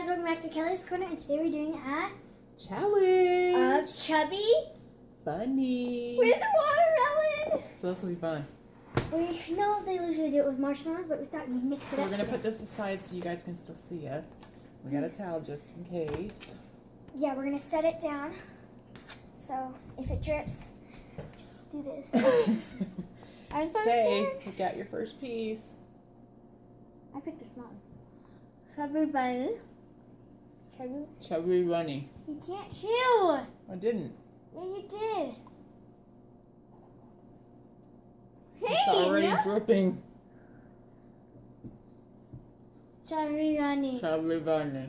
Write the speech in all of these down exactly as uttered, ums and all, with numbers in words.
welcome back to Kelly's Corner, and today we're doing a challenge of Chubby Bunny with watermelon. So this will be fun. We know they usually do it with marshmallows, but we thought we'd mix it so up. We're gonna today. put this aside so you guys can still see us. We got a towel just in case. Yeah, we're gonna set it down. So if it drips, just do this. I'm so Okay, scared. you got your first piece. I picked the small one. Chubby bunny. Chubby. Chubby Bunny. You can't chew. I didn't. Yeah, you did. Hey, It's already no? dripping. Chubby bunny. Chubby Bunny.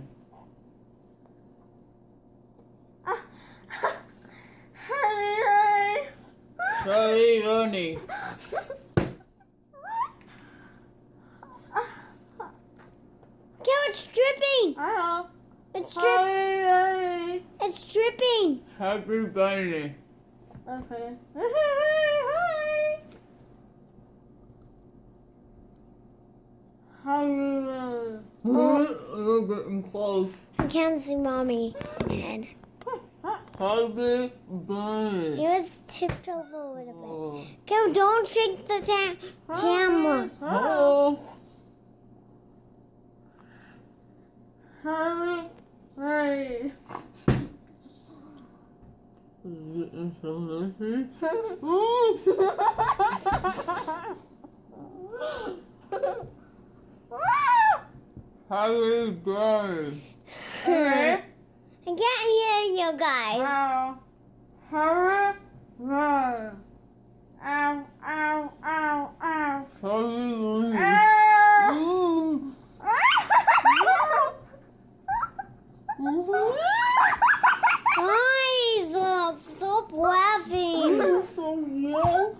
Ah. Chubby Bunny. It's dripping. Uh-oh. It's dripping. It's dripping. Chubby Bunny. Okay. We're getting close. I can't see mommy. And Chubby Bunny. he was tipped over a little bit. Okay, don't shake the ta- camera. Oh. Hurry, hurry. Getting so messy. Chubby Bunny. I can't hear you guys. Hurry, run. Ow, ow, ow, ow. Chubby Bunny. Ow. Guys, uh, stop laughing. So yes.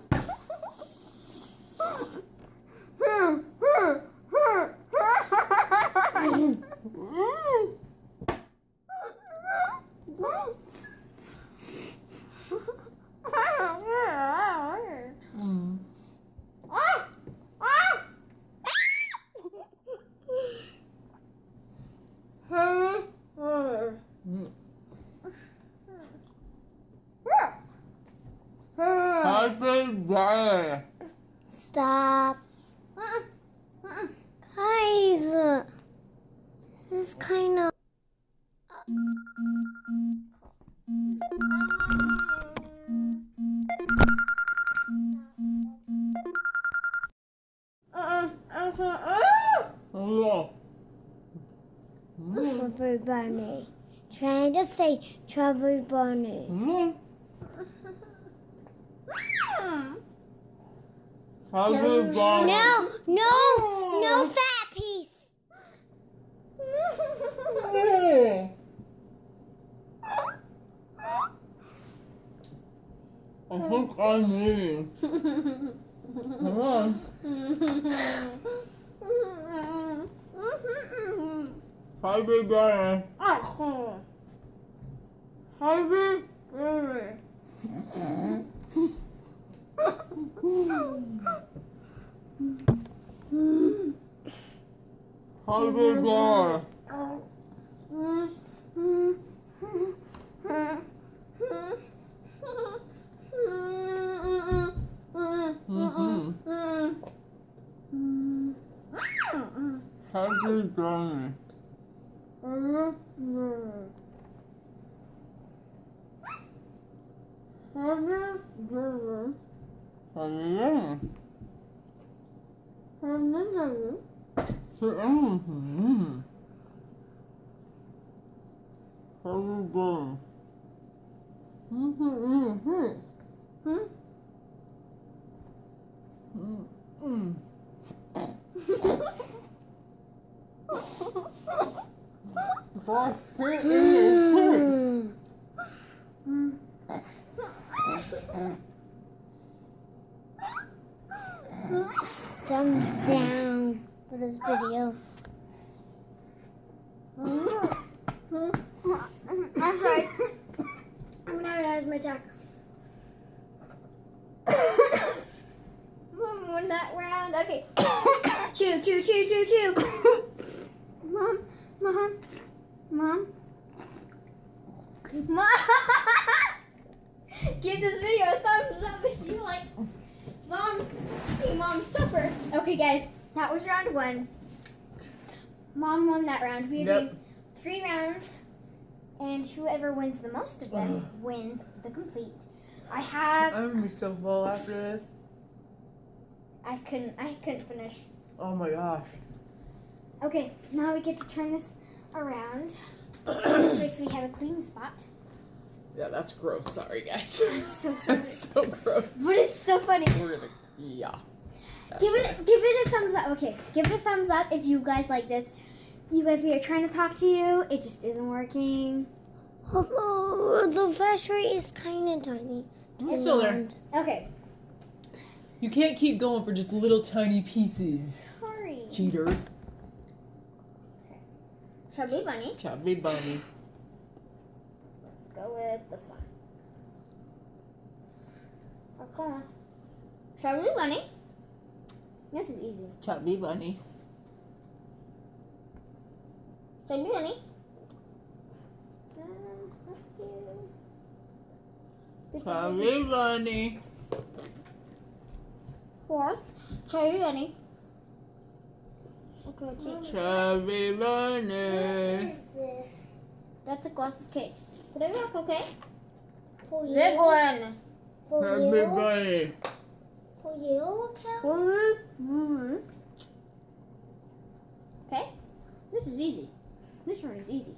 Mm. Mm. Chubby Bunny. Stop. Guys, uh, this is kind of... Hello. Chubby Bunny. Trying to say Chubby Bunny. Mm. Chubby Bunny. No, no, no fat piece. Yeah. I think I'm eating. Come on. Chubby Bunny. Hurry, hurry. Chubby Bunny. Mhm. Chubby Bunny. Chubby Bunny. Mhm. Chubby Bunny. Mhm. Mhm. Gosh, put it in your foot. Thumbs down for this video. I'm sorry. I'm gonna have asthma attack. One that round. Okay. chew, chew, chew, chew, chew. Mom, mom. Mom? Mom! Give this video a thumbs up if you like. Mom, see Mom suffer. Okay, guys, that was round one. Mom won that round. We are Yep. doing three rounds, and whoever wins the most of them wins the complete. I have. I'm gonna be so full after this. I couldn't. I couldn't finish. Oh my gosh. Okay, now we get to turn this around. This way, so we have a clean spot. Yeah, that's gross. Sorry, guys. I'm so sorry, That's so gross. but it's so funny. We're gonna, yeah. That's Give it, right. give it a thumbs up. Okay, give it a thumbs up if you guys like this. You guys, we are trying to talk to you. It just isn't working. Although the flash rate is kind of tiny. It's still there. Okay. You can't keep going for just little tiny pieces. Sorry. Cheater. Chubby bunny. Chubby bunny. Let's go with this one. Oh, come on. Chubby bunny. This is easy. Chubby bunny. Chubby bunny. Um, let's do. Chubby bunny. Fourth, chubby bunny. Okay, cheek. Chubby bunny. this? That's a glasses case. Put it back, okay? For you? Big one. For Chubby you? bunny. For you, okay? Okay? This is easy. This one is easy.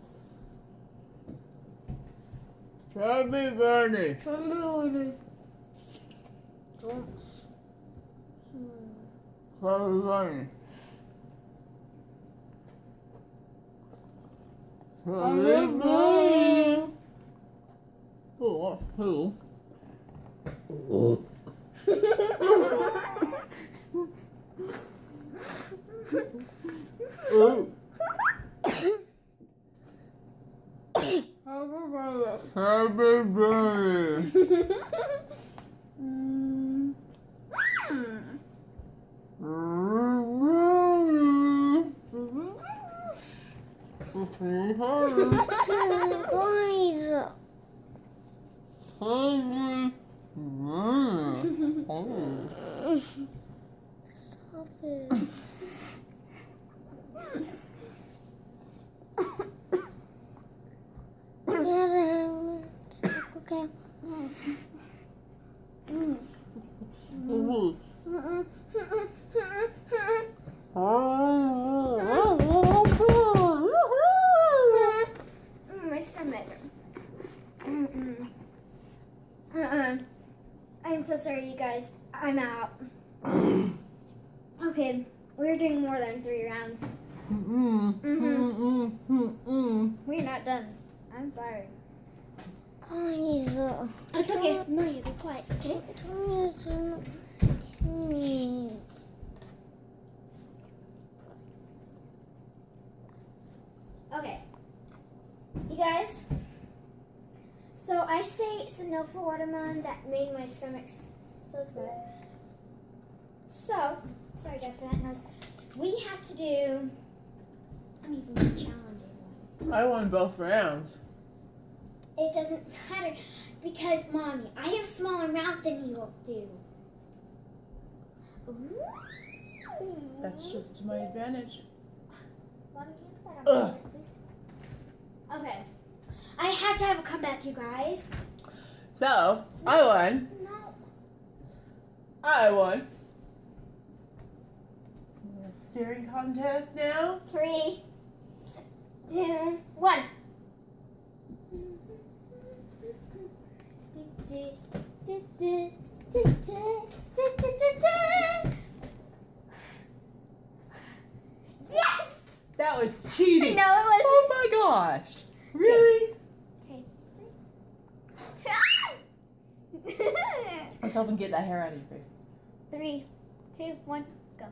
Chubby bunny. Chubby bunny. Drums. Chubby bunny. Chubby bunny. Who? Who? Oh. Chubby bunny. Mm. Guys, stop it. Okay. My stomach. Mm-mm. Uh-uh. I'm so sorry, you guys. I'm out. Okay, we're doing more than three rounds. We're not done. I'm sorry. Guys, uh, It's okay. No, you be quiet. Okay. Tony is not cute. Okay. You guys. So I say it's a no for watermelon that made my stomach s- so sad. So, sorry guys for that noise. We have to do an even more challenging one. I won both rounds. It doesn't matter because, Mommy, I have a smaller mouth than you do. Ooh. That's just to my advantage. Mommy, can you put that on my plate, please? Okay. I have to have a comeback, you guys. So, I won. No. I won. Staring contest now. Three, two, one. Yes! That was cheating. No, it wasn't. Oh my gosh. Really? Okay. Let's help him get that hair out of your face. Three, two, one, go.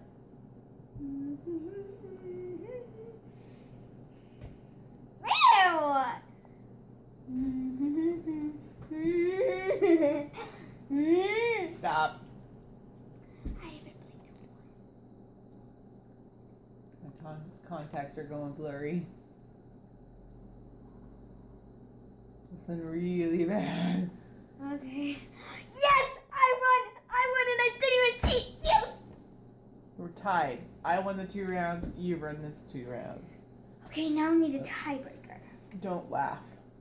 Stop. I haven't played it My con- contacts are going blurry. Something really bad. Okay. Yes! I won! I won and I didn't even cheat! Yes! We're tied. I won the two rounds. You run this two rounds. Okay, now we need a tiebreaker. Don't laugh.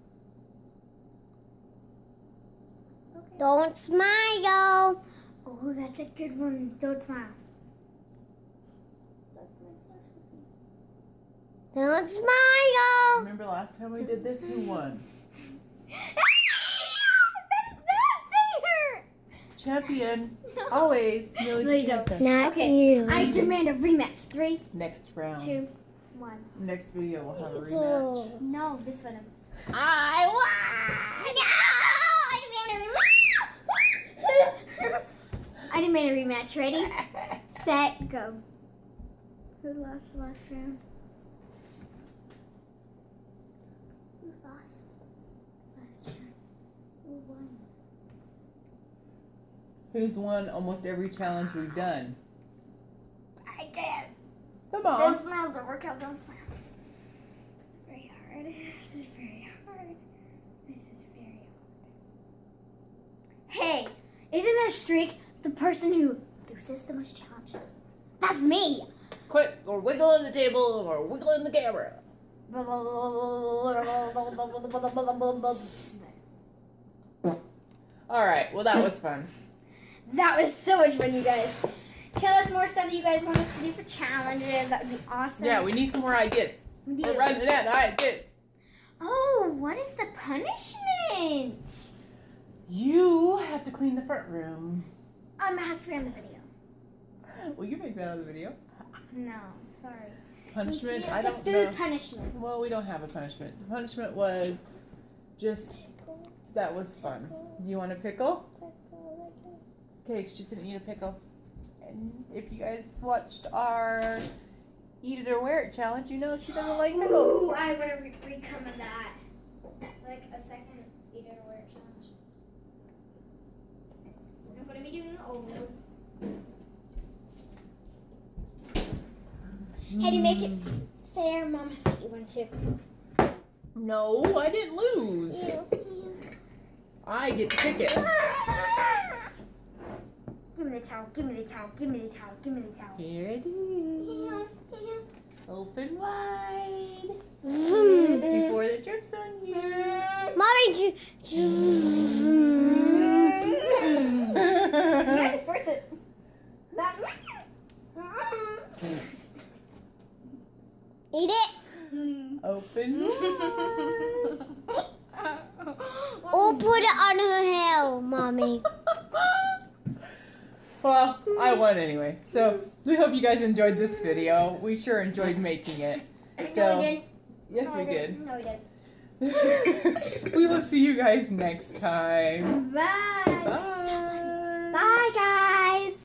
Okay. Don't smile. Oh, that's a good one. Don't smile. That's my specialty. Don't smile. Remember last time we did this? Who won? That is not fair! Champion. No. Always. Millie No, you don't. champion. Not Okay, you. I demand a rematch. Three, Next round. two, one. Next video we'll have a rematch. So, No, this one. I won. No! I demand a rematch! I demand a rematch. Ready? Set, go. Who lost the last round? Who lost the last round? Who won? Who's won almost every challenge we've done? I can't. Come Don't on. smile. Don't work out. Don't smile. Very hard. This is very hard. This is very hard. Hey, isn't that streak the person who loses the most challenges? That's me. Quick, or wiggle in the table, or wiggle in the camera. All right. Well, that was fun. That was so much fun, you guys. Tell us more stuff that you guys want us to do for challenges. That would be awesome. Yeah, we need some more ideas. We We're do. running out of ideas. Oh, what is the punishment? You have to clean the front room. Um, it has to be on the video. Will you make that on the video? No, sorry. Punishment? Needs to be I like a don't food know. punishment. Well, we don't have a punishment. The punishment was just that was fun. You want a pickle? Okay, she's gonna eat a pickle. And if you guys watched our Eat It or Wear It challenge, you know she doesn't like pickles. Ooh, I want to re- recome of that. Like a second Eat It or Wear It challenge. I'm going to be doing O's. Hey, to make it fair, Mom has to eat one too. No, I didn't lose. I get to pick it. Give me the towel, give me the towel, give me the towel, give me the towel. Here it is. Open wide. Vroom. Before it drips on you. Mommy, you, You have to force it. That. eat it Open wide. or put it on her hair, Mommy. Well, I won anyway. So we hope you guys enjoyed this video. We sure enjoyed making it. So No, we didn't. yes, No, we we did. didn't. No, we didn't. We will see you guys next time. Bye. Bye. Bye, guys.